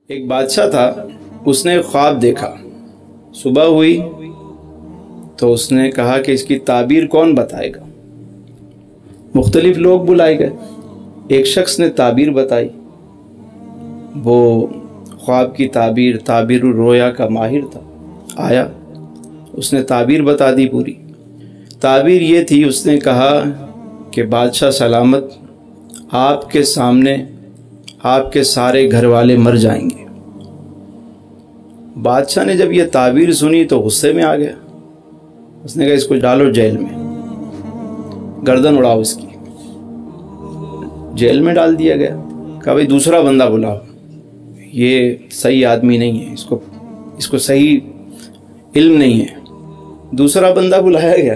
ایک بادشاہ تھا، اس نے خواب دیکھا۔ صبح ہوئی تو اس نے کہا کہ اس کی تعبیر کون بتائے گا۔ مختلف لوگ بلائے گئے، ایک شخص نے تعبیر بتائی۔ وہ خواب کی تعبیر الرؤیا کا ماہر تھا، آیا، اس نے تعبیر بتا دی پوری۔ تعبیر یہ تھی، اس نے کہا کہ بادشاہ سلامت، آپ کے سامنے آپ کے سارے گھر والے مر جائیں گے۔ بادشاہ نے جب یہ تعبیر سنی تو غصے میں آ گیا۔ اس نے کہا اس کو ڈالو جیل میں، گردن اڑاؤ اس کی۔ جیل میں ڈال دیا گیا۔ کہا بھئی دوسرا بندہ بلاؤ، یہ صحیح آدمی نہیں ہے، اس کو صحیح علم نہیں ہے۔ دوسرا بندہ بلایا گیا،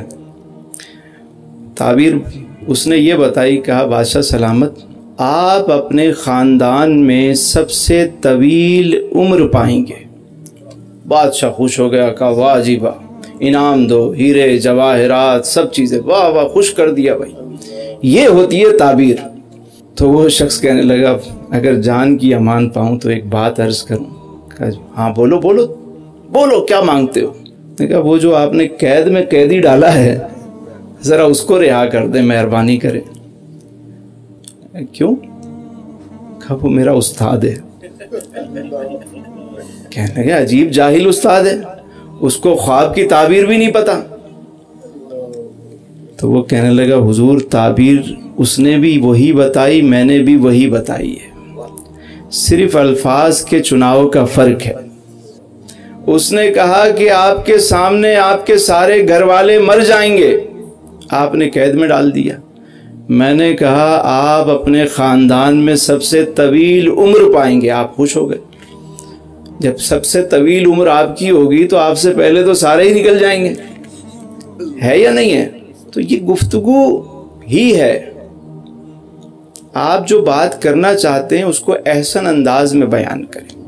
تعبیر اس نے یہ بتائی، کہا بادشاہ سلامت، آپ اپنے خاندان میں سب سے طویل عمر پائیں گے۔ بادشاہ خوش ہو گیا، کہا واہ جی واہ، انعام دو، ہیرے جواہرات سب چیزیں، واہ واہ، خوش کر دیا بھائی، یہ ہوتی ہے تعبیر۔ تو وہ شخص کہنے لگا اگر جان کی امان پاؤں تو ایک بات عرض کروں۔ کہا ہاں بولو بولو بولو، کیا مانگتے ہو؟ نے کہا وہ جو آپ نے قید میں قیدی ڈالا ہے ذرا اس کو رہا کر دیں، مہربانی کریں۔ کیوں؟ کہا وہ میرا استاد ہے۔ کہنے لگا عجیب جاہل استاد ہے، اس کو خواب کی تعبیر بھی نہیں پتا۔ تو وہ کہنے لگا حضور تعبیر اس نے بھی وہی بتائی، میں نے بھی وہی بتائی ہے، صرف الفاظ کے چناؤ کا فرق ہے۔ اس نے کہا کہ آپ کے سامنے آپ کے سارے گھر والے مر جائیں گے، آپ نے قید میں ڈال دیا۔ میں نے کہا آپ اپنے خاندان میں سب سے طویل عمر پائیں گے، آپ خوش ہو گئے۔ جب سب سے طویل عمر آپ کی ہوگی تو آپ سے پہلے تو سارے ہی نکل جائیں گے، ہے یا نہیں ہے؟ تو یہ گفتگو ہی ہے۔ آپ جو بات کرنا چاہتے ہیں اس کو احسن انداز میں بیان کریں۔